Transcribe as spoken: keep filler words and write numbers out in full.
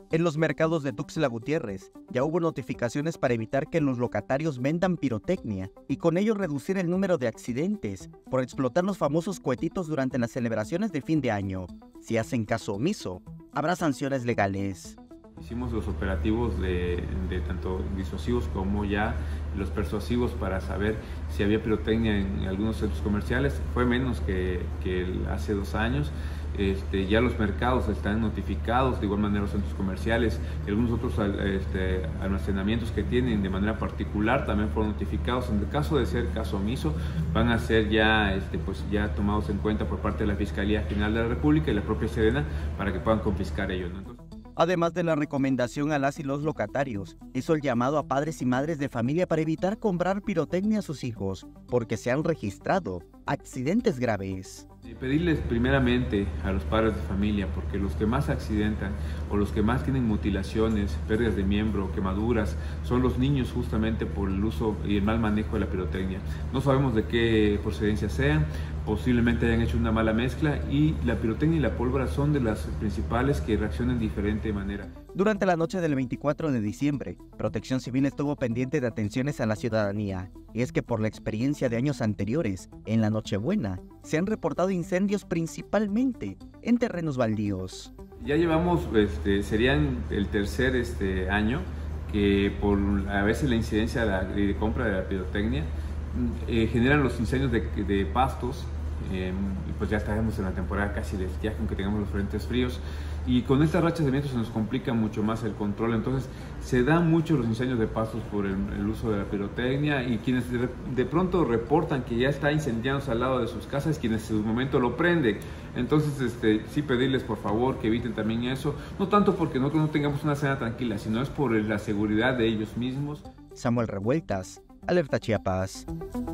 En los mercados de Tuxtla Gutiérrez ya hubo notificaciones para evitar que los locatarios vendan pirotecnia y con ello reducir el número de accidentes por explotar los famosos cohetitos durante las celebraciones de fin de año. Si hacen caso omiso, habrá sanciones legales. Hicimos los operativos de, de tanto disuasivos como ya los persuasivos para saber si había pirotecnia en algunos centros comerciales. Fue menos que, que hace dos años. Este, ya los mercados están notificados, de igual manera los centros comerciales, y algunos otros este, almacenamientos que tienen de manera particular también fueron notificados. En el caso de ser caso omiso, van a ser ya, este, pues, ya tomados en cuenta por parte de la Fiscalía General de la República y la propia Sedena para que puedan confiscar ellos, ¿no? Entonces, además de la recomendación a las y los locatarios, hizo el llamado a padres y madres de familia para evitar comprar pirotecnia a sus hijos, porque se han registrado accidentes graves. Y pedirles primeramente a los padres de familia, porque los que más accidentan o los que más tienen mutilaciones, pérdidas de miembro, quemaduras, son los niños justamente por el uso y el mal manejo de la pirotecnia. No sabemos de qué procedencia sean, posiblemente hayan hecho una mala mezcla y la pirotecnia y la pólvora son de las principales que reaccionan de diferente manera. Durante la noche del veinticuatro de diciembre, Protección Civil estuvo pendiente de atenciones a la ciudadanía, y es que por la experiencia de años anteriores, en la Nochebuena, se han reportado incendios principalmente en terrenos baldíos. Ya llevamos, este, serían el tercer este, año que por a veces la incidencia de, la, de compra de la pirotecnia eh, generan los incendios de, de pastos. Eh, pues ya estaremos en la temporada casi de estiaje, aunque tengamos los frentes fríos, y con estas rachas de viento se nos complica mucho más el control. Entonces se dan mucho los incendios de pastos por el, el uso de la pirotecnia, y quienes de, de pronto reportan que ya está incendiándose al lado de sus casas, quienes en su momento lo prenden. Entonces este, sí pedirles por favor que eviten también eso, no tanto porque nosotros no tengamos una cena tranquila, sino es por la seguridad de ellos mismos. Samuel Revueltas, Alerta Chiapas.